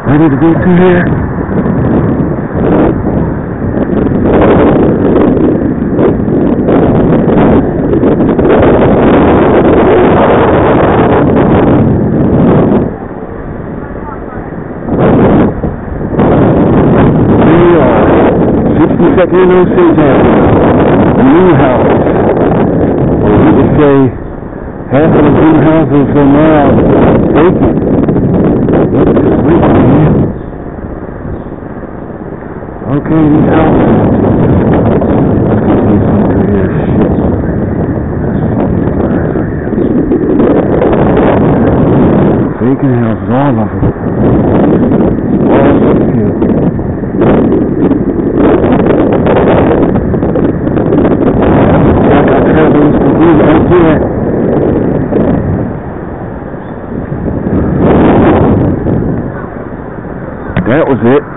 Ready to go through here? Here we are, 62nd and Osage Avenue, a new house. Or we could say half of the new houses are now vacant. Look at this week, man. Okay, these houses. Let's continue through here. Shit. Vacant houses, all of them. All of them. I tell those to do right there. That was it.